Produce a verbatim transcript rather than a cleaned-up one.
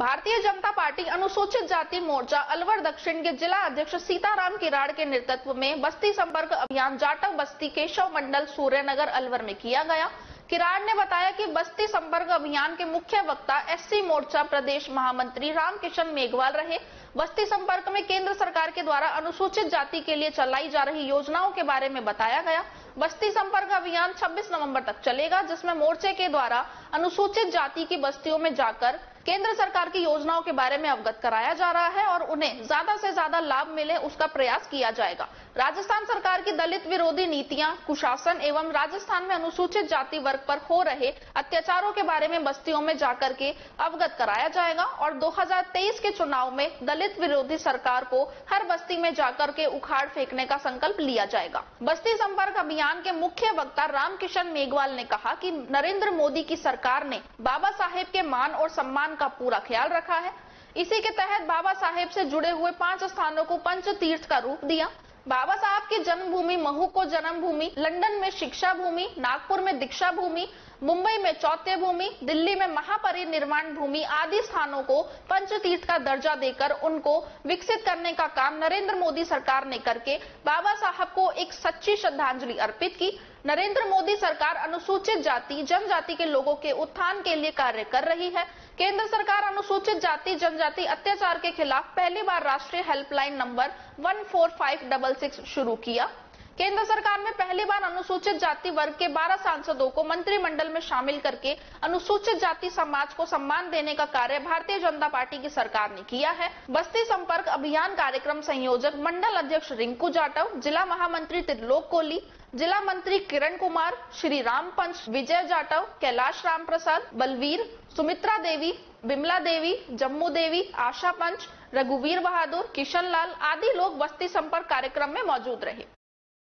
Bharatiya Janata party अनुसूचित जाति मोर्चा अलवर दक्षिण के जिला अध्यक्ष सीताराम किराड़ के नेतृत्व में बस्ती संपर्क अभियान जाटव बस्ती केशव मंडल सूर्यनगर अलवर में किया गया। किराड़ ने बताया कि बस्ती संपर्क अभियान के मुख्य वक्ता एससी मोर्चा प्रदेश महामंत्री रामकिशन मेघवाल रहे। बस्ती संपर्क में केंद्र सरकार के द्वारा अनुसूचित जाति के लिए चलाई जा रही योजनाओं के बारे में बताया गया। बस्ती संपर्क अभियान छब्बीस नवंबर तक चलेगा, जिसमें मोर्चे के द्वारा अनुसूचित जाति की बस्तियों में जाकर केंद्र सरकार की योजनाओं के बारे में अवगत कराया जा रहा है और उन्हें ज्यादा से ज्यादा लाभ मिले उसका प्रयास किया जाएगा। राजस्थान सरकार की दलित विरोधी नीतियां, कुशासन एवं राजस्थान में अनुसूचित जाति वर्ग पर हो रहे अत्याचारों के बारे में बस्तियों में जाकर के अवगत कराया जाएगा और दो हज़ार तेईस के चुनाव में दलित विरोधी सरकार को हर बस्ती में जाकर के उखाड़ फेंकने का संकल्प लिया जाएगा। बस्ती संपर्क अभियान के मुख्य वक्ता रामकिशन मेघवाल ने कहा कि नरेंद्र मोदी की सरकार ने बाबा साहेब के मान और सम्मान का पूरा ख्याल रखा है। इसी के तहत बाबा साहेब से जुड़े हुए पांच स्थानों को पंच तीर्थ का रूप दिया। बाबा साहब की जन्मभूमि महू को जन्म भूमि, लंदन में शिक्षा भूमि, नागपुर में दीक्षा भूमि, मुंबई में चौथ्य भूमि, दिल्ली में महापरिनिर्वाण भूमि आदि स्थानों को पंचतीर्थ का दर्जा देकर उनको विकसित करने का काम नरेंद्र मोदी सरकार ने करके बाबा साहब को एक सच्ची श्रद्धांजलि अर्पित की। नरेंद्र मोदी सरकार अनुसूचित जाति जनजाति के लोगों के उत्थान के लिए कार्य कर रही है। केंद्र सरकार अनुसूचित जाति जनजाति अत्याचार के खिलाफ पहली बार राष्ट्रीय helpline number one four five six six शुरू किया। केंद्र सरकार में पहली बार अनुसूचित जाति वर्ग के बारह सांसदों को मंत्रिमंडल में शामिल करके अनुसूचित जाति समाज को सम्मान देने का कार्य भारतीय जनता पार्टी की सरकार ने किया है। बस्ती संपर्क अभियान कार्यक्रम संयोजक मंडल अध्यक्ष रिंकू जाटव, जिला महामंत्री त्रिलोक कोहली, जिला मंत्री किरण कुमार, श्री राम पंच, विजय जाटव, कैलाश राम प्रसाद, बलवीर, सुमित्रा देवी, बिमला देवी, जम्मू देवी, आशा पंच, रघुवीर बहादुर, किशन लाल आदि लोग बस्ती संपर्क कार्यक्रम में मौजूद रहे।